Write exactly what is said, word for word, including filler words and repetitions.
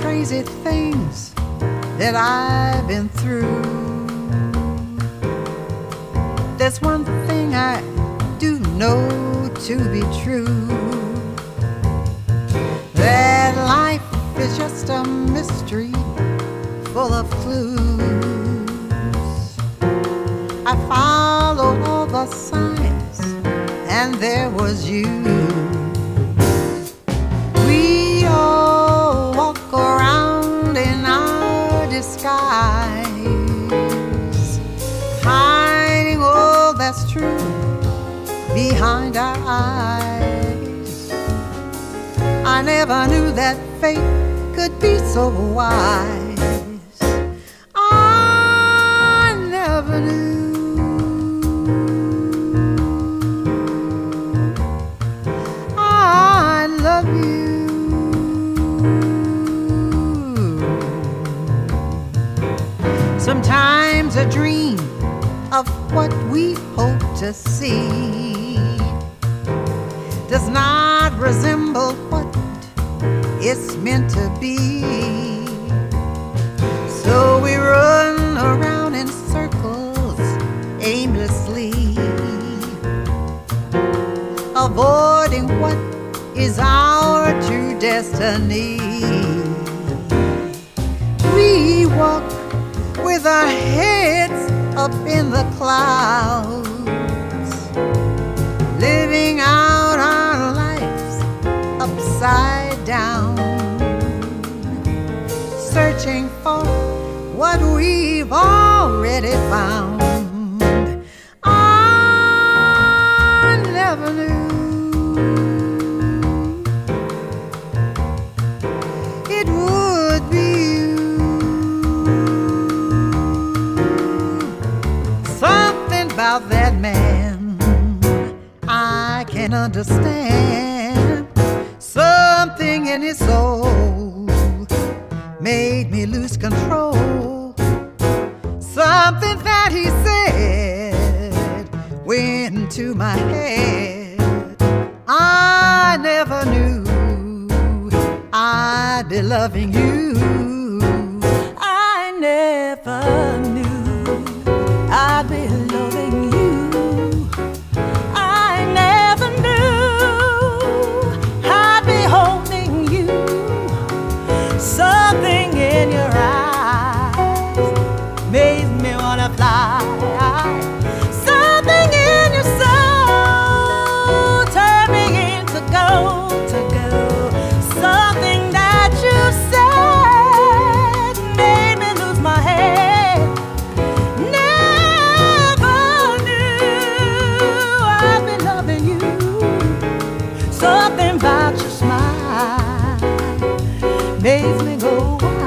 crazy things that I've been through, there's one thing I do know to be true, that life is just a mystery full of clues. I followed all the signs and there was you. We all walk around in our disguise, hiding all that's true behind our eyes. I never knew that fate could be so wise. I never knew. I love you. Sometimes a dream of what we hope to see does not resemble what it's meant to be. So we run around in circles aimlessly, avoiding what is our true destiny. We walk with our heads up in the clouds, living out our lives upside down, searching for what we've already found. I never knew it would be you. Something about that man I can't understand. Something in his soul made me lose control. Something that he said went into my head. I never knew I'd be loving you. I never knew I'd be loving you. I never knew I'd be holding you. Something in your eyes made me wanna fly. Something in your soul turned me into gold, to go. Something that you said made me lose my head. Never knew I'd be loving you. Something about your smile makes me go